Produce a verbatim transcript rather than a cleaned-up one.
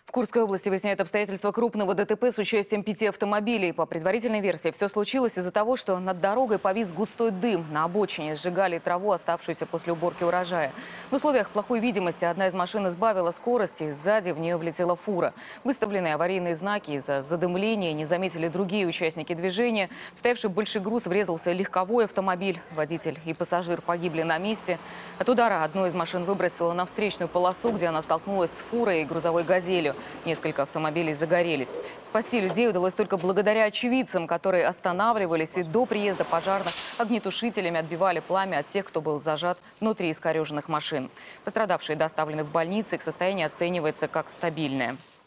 В Курской области выясняют обстоятельства крупного ДТП с участием пяти автомобилей. По предварительной версии, все случилось из-за того, что над дорогой повис густой дым. На обочине сжигали траву, оставшуюся после уборки урожая. В условиях плохой видимости одна из машин сбавила скорость, и сзади в нее влетела фура. Выставленные аварийные знаки из-за задымления не заметили другие участники движения. В стоявший большой груз врезался легковой автомобиль. Водитель и пассажир погибли на месте. От удара одну из машин выбросило на встречную полосу, где она столкнулась с фурой и грузовой «Газелью». Несколько автомобилей загорелись. Спасти людей удалось только благодаря очевидцам, которые останавливались и до приезда пожарных огнетушителями отбивали пламя от тех, кто был зажат внутри искореженных машин. Пострадавшие доставлены в больницы, их состояние оценивается как стабильное.